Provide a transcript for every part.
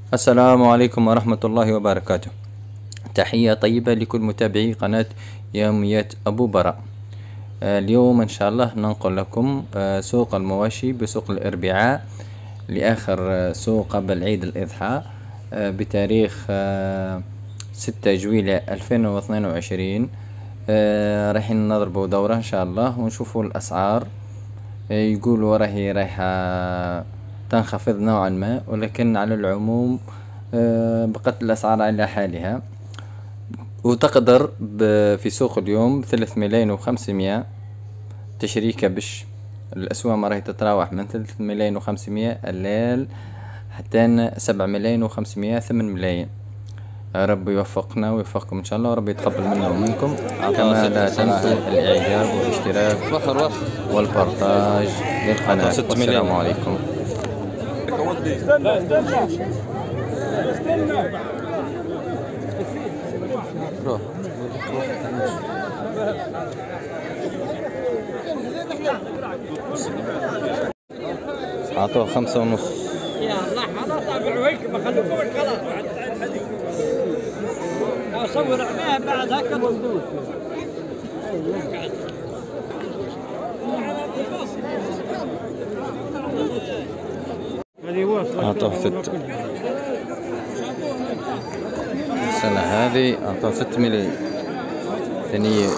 السلام عليكم ورحمة الله وبركاته. تحية طيبة لكل متابعي قناة يوميات أبو براء. اليوم إن شاء الله ننقل لكم سوق المواشي بسوق الأربعاء لآخر سوق قبل عيد الإضحى بتاريخ 6 جويلية 2022. رايحين نضربوا دورة إن شاء الله ونشوفوا الأسعار. يقولوا راهي رايحة تنخفض نوعا ما، ولكن على العموم بقت الأسعار على حالها، وتقدر في سوق اليوم 3,500,000 تشري كبش. الأسواق راهي تتراوح من 3,500,000 الليل حتى 7,500,000 8,000,000. ربي يوفقنا ويوفقكم إن شاء الله، وربي يتقبل منا ومنكم. كما لا تنسوا الإعجاب والاشتراك والبارتاج للقناة. والسلام عليكم. أعطوه 5,5. يا الله خلاص أبيعوك بخلوكم الخلاص. أصور عليها بعد هكذا مردود. أعطوه 6. السنة هذه أعطوه 6 ملايين ثنيات.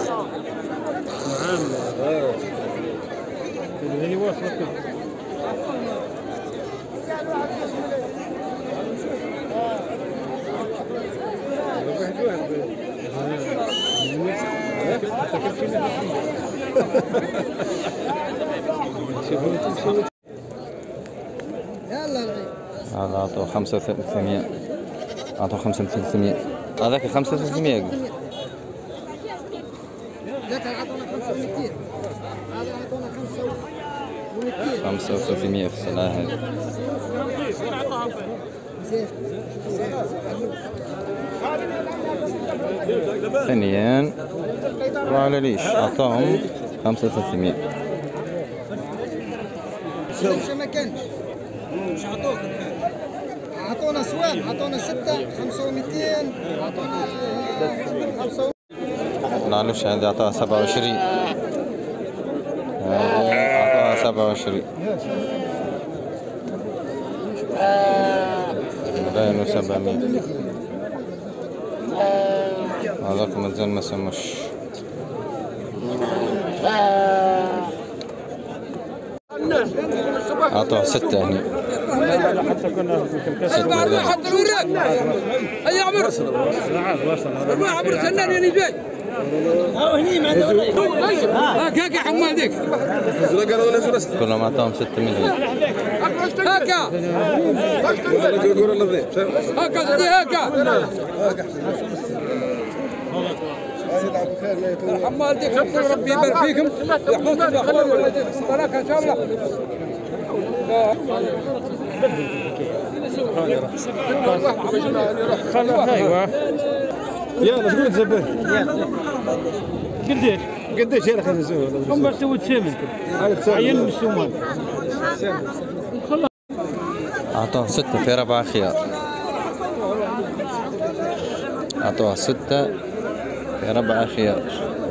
هذا أعطوه 5,300. أعطوه 5,300. هذاك 5,300. ذاك عطونا 5,200. هذا عطونا 5,200. 5,300 في السلعة هذه. ثانيا وعلى ليش أعطاهم 5,300. ما كانش مش عطوك، عطونا سوام، عطونا 6 5,200. عطونا 5. معلوش هذه أعطاها 27. أعطاها 27. 2,700. هذاك مازال ما سمش. أعطوه 6 هني. 6 حتى الوراق. هيا عمر. ما عمر سنان يعني جاي. هاكا حمال ديك. كلهم أعطاهم 6 مليون. هاكا. هاكا. حمال ديك ربي يبارك فيكم ويحفظكم ويخليكم ولديك الصلاة إن شاء الله. ايوه يلا شكون تزبط؟ قديش يا اخي نزول؟ هم سووا الثمن عين بالسومان. أعطوه 6 في 4 خيار. أعطوه 6 في 4 خيار.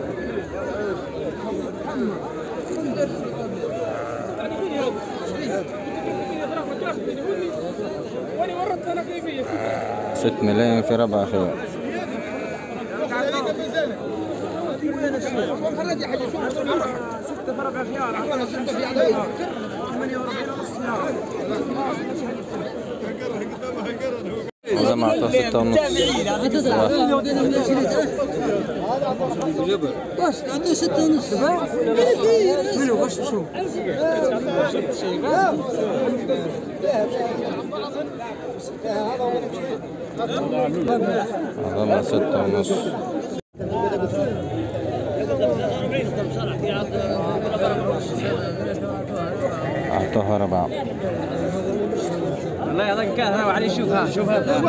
ست ملايين في 4 خيار. هذا ما أعطاه 6,5. واش عطوه 6,5. منو واش شو؟ هذا ما 6,5. أعطوها 4. والله يعطيك كهرباء وعلي. شوف هذا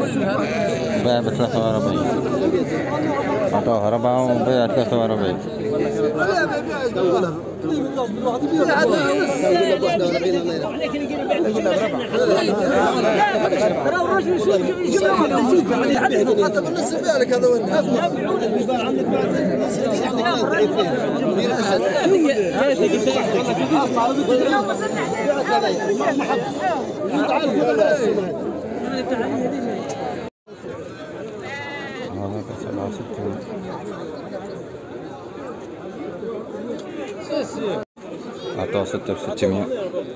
باع ب 43. أعطوها 4 وباع 43. أعطوه 6600.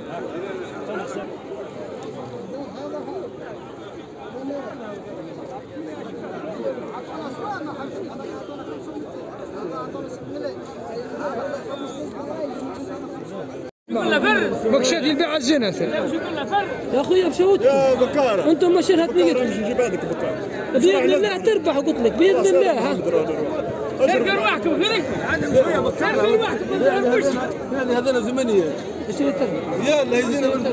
مكشات البيع الزينة يا اخويا بشوتكم يا بكار انتم ماشيين هتبيتكم شو بعدك بكار باذن الله تربح قلت لك باذن الله ها شركة رواحكم غيرك شركة رواحكم هذا زمنيه ايش اللي تربح؟ يلا يزينا من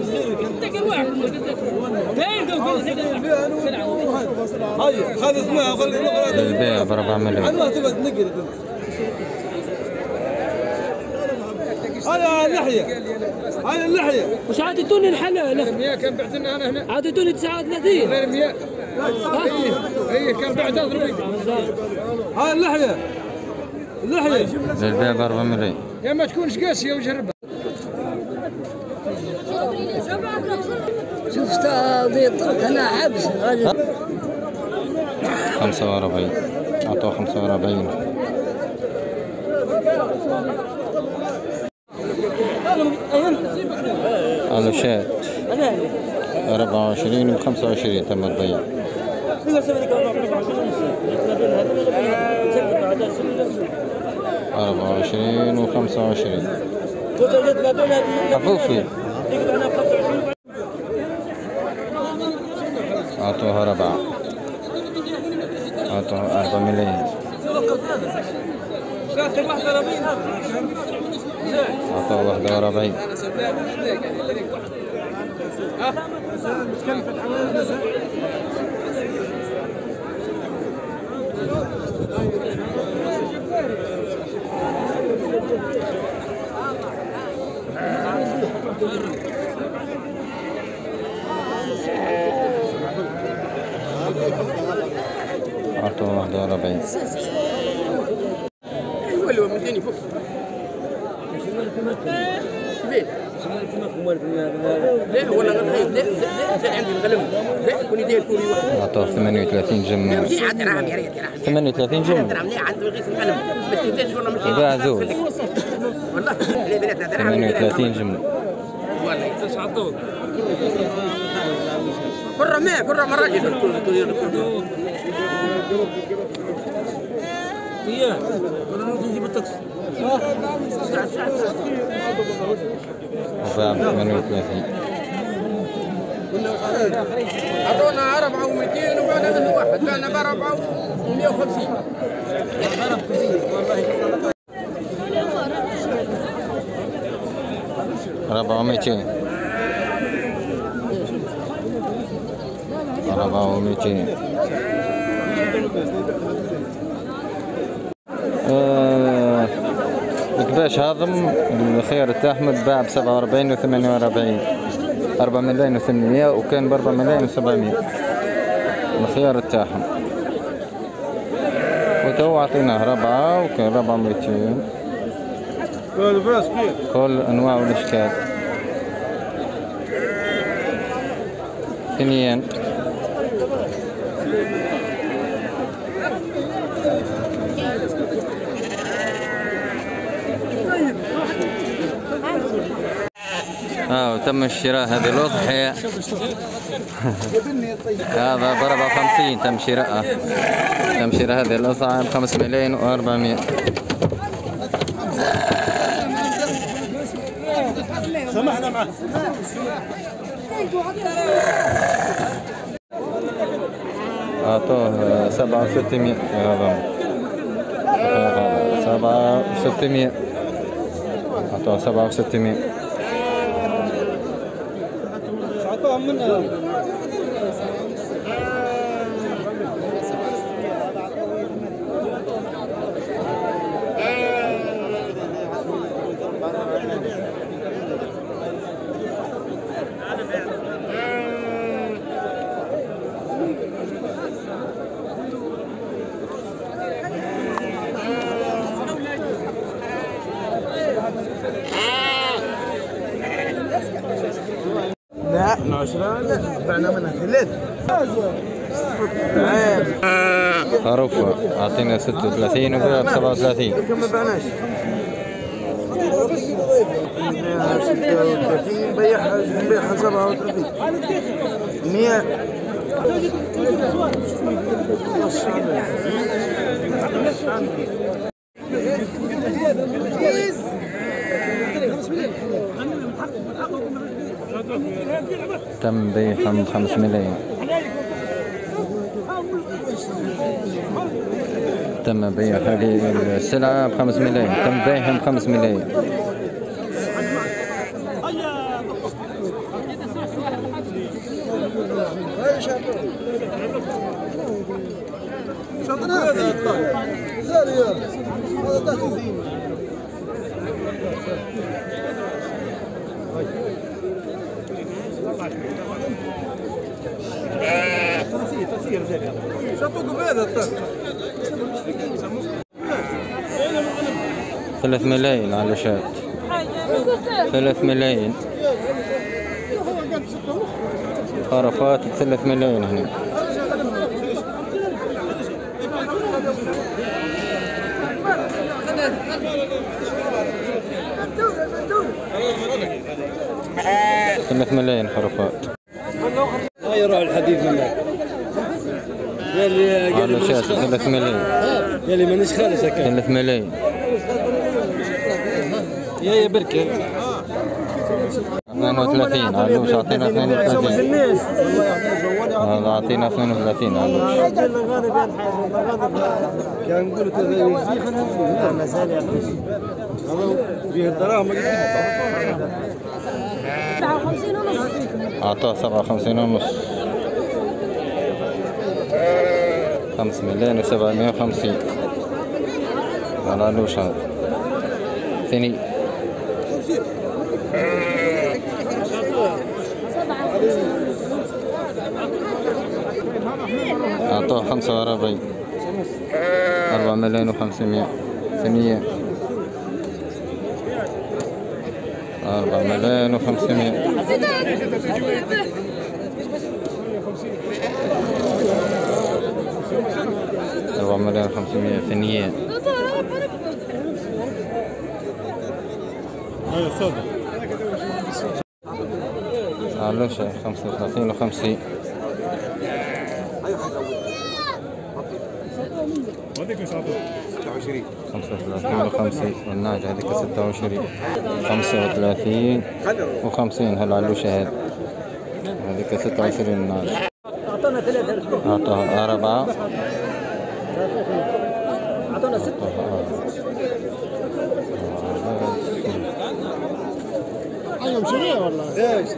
هيا خذ اسمها وخلي البيع ب 4 مليون. الله تبغى تنقل هيا اللحيه هيا اللحيه وش عادتوني الحلال؟ المياه كان بعت لنا انا هنا عادتوني 39 غير المياه. هي كان بعد اضرب هاي اللحيه اللحيه البيع ب 4 مليون. يا ما تكونش قاسيه وجربها. شفت هذه الطرق هنا حبس 45 أعطوه 45. هذا شات 24 و 25 تم البيع. 24 و 25 حفوفي. أعطوها 4. أعطوها 4 ملايين. أعطوها 41. أعطوها 41. اللي هو مديني فوق لا ولا غير لا عندي القلم لا كوني داير كوري واحد. أعطوه 38 جمع. 38 جمع. عنده غير القلم ما تهداش والله ما تهداش. باع زوج. والله لا بناتنا دراهم 38 جمع. والله ايش عطوك كره ما كره مراجل اياه انا نجيب التاكسي وباع 38. عطونا 4 و200 وبعنا منه واحد بعنا ب 4 و150. 4 و200. 4 و200. الكباش هاضم الخيار تاع احمد باع ب 47 و 48. 4 ملايين و 800 وكان ب 4 ملايين و 700 الخيار تاعهم. وتو عطيناه 4 وكان 4 200 كل انواع والاشكال. ثنيين وتم الشراء هذه الأضحية. هذا ضرب 50 تم شراءه. تم شراء هذه الأضحية ب 5 ملايين و 400. سمحنا معه أعطوه 7600 هذا 7600. أعطوه 7600. عطوهم منها بعنا منها ثلاث. خروف أعطينا 36 وبيع ب 37. ما بعناش. بيعها 36 بيعها 37. 100. تم بيعهم 5 ملايين. تم بيع هذه السلعة ب5 ملايين. تم بيعهم 5 ملايين. ثلاث ملايين على شات. 3 ملايين خرفات ب3 ملايين هنا. ثلاث ملايين خرفات. هاي يروح الحديث منك. على شات 3 ملايين. يلي مانيش خالص هكا. 3 ملايين. يا بركة 32 علوش. أعطينا 32. هذا أعطينا 32 علوش. كان نقول لا مازال يا اخي. فيه الدراهم أعطاه 57 ونص. 5 ملايين و750 على علوش. هذا ثاني أعطاه 45. 4 ملايين و500. ثانية 4 ملايين و500. 4 ملايين و500 ثانية. علوش 35 و50. 35 و50 والناج هذيك 26. 35 و50 هالعلوشة هذه. هذيك 26 الناج. أعطاه 4. أعطونا 6. أيوة مشريع والله. إيش؟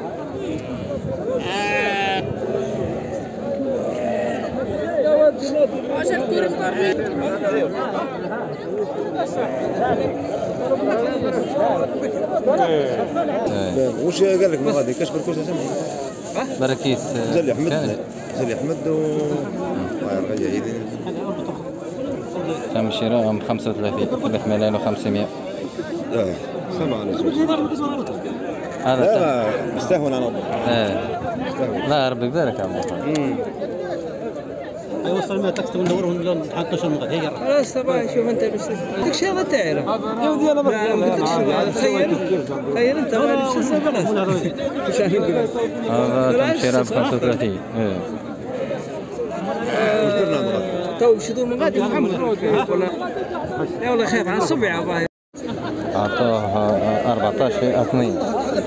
وش قال لك مغادي كشف الكوسه براكيس زلي احمد. زلي احمد و تم شراءهم 35. 3 ملايين و500. لا سمع هذا لا استهون على لا ربي يبارك يا عمو. يوصل ما تكتب ندورهم لون تحطش المغاد هي خلاص طبعا. شوف انت بس ديك شي ما تعرف يا ودي انا تخيل انت ما لبس خلاص مشاهين هذا تم شراء ب 35. تو شدوا مغادي محمد يا والله خايف على صبعي اباي. أعطاه 14 في 2.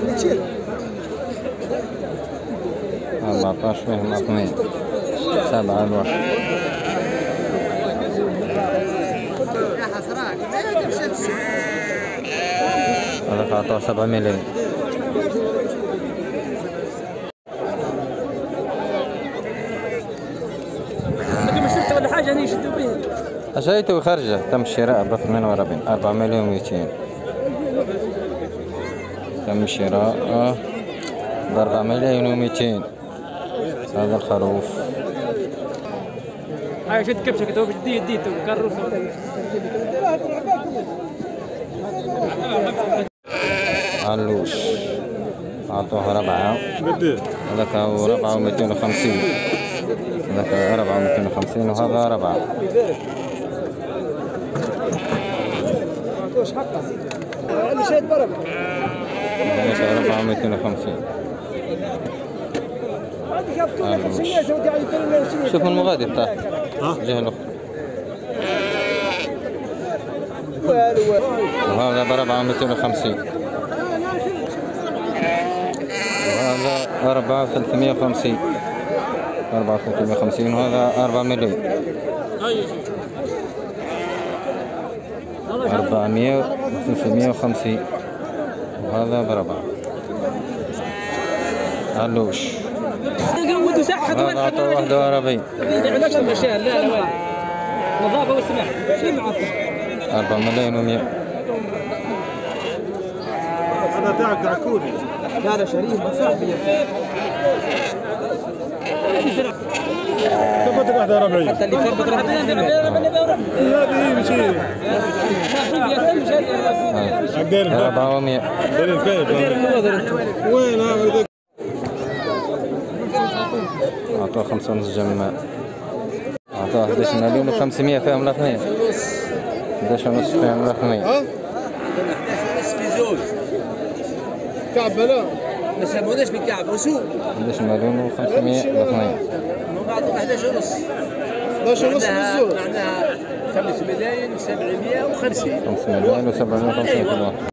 14 فيهم 2. 7 الواحد. هذا أعطاه 7 ملايين. ولا حاجه هني يشدوا بها. أشيته وخرجه. تم الشراء ب 48. 4 مليون و200. تم الشراء ب 4 ملايين و200. هذا الخروف. هاي شد كبشه كده جديد وكروف. علوش أعطوه 4. هذاك هو 4 و250. هذاك 4 و250 وهذا 4. هذاك 4 و250. شوف المغادي بتاعك الجهة الأخرى. وهذا ب4 و250. وهذا 4 350. 4 350 وهذا 4 مليون. 400 350 وهذا ب4. علوش هذا عطوه 41. نظافة والسماح شيء معطل 4 ملايين و100. هذا تاعك عكودي. لا شريف صاحبي. ثبتك 41. حتى اللي ثبت راح هذه مشي. 400. وين هذا؟ أعطوه 5 ونص جماع. أعطوه 11 مليون و500 فيهم الاثنين. 11 ونص فيهم الاثنين. كعب لا ما سموناش بالكعب وسوق 11 مليون و500 الاثنين. بعد 11 ونص 11 ونص بالزول. معناها 5 ملايين و750. 5 مليون و750 كل واحد.